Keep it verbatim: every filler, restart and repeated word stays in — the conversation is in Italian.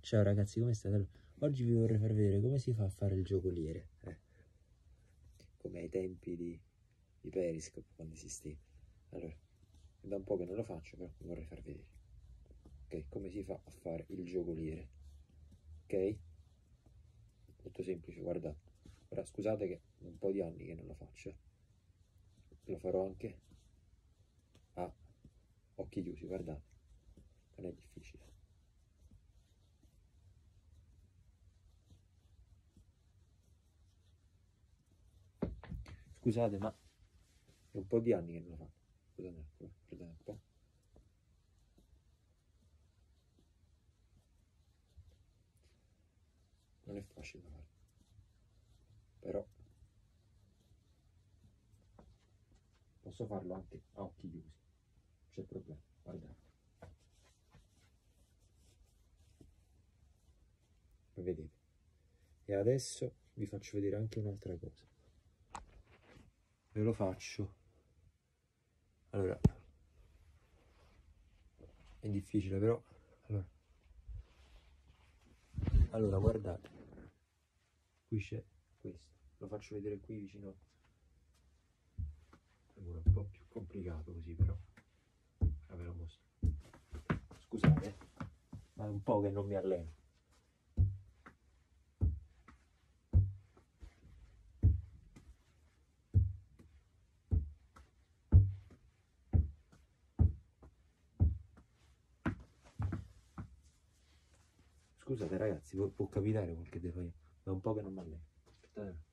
Ciao ragazzi, come state? Allora, oggi vi vorrei far vedere come si fa a fare il giocoliere, eh. Come ai tempi di, di Periscope quando esisteva. Allora, è da un po' che non lo faccio, però vi vorrei far vedere. Ok, come si fa a fare il giocoliere. Ok? Molto semplice, guardate. Ora scusate che è un po' di anni che non lo faccio. Lo farò anche a occhi chiusi, guardate. Non è difficile. Scusate, ma è un po' di anni che non lo faccio. Scusate un attimo, guardate un po'. Non è facile da fare, però posso farlo anche a occhi chiusi, non c'è problema, guardate. Vedete? E adesso vi faccio vedere anche un'altra cosa. Ve lo faccio. Allora, è difficile però. Allora, allora guardate. Qui c'è questo. Lo faccio vedere qui vicino. Allora, un po' più complicato così però. Ora ve lo mostro. Scusate, ma è un po' che non mi alleno. Scusate ragazzi, può, può capitare qualche defaio, da un po' che non mi alleno. Aspettate.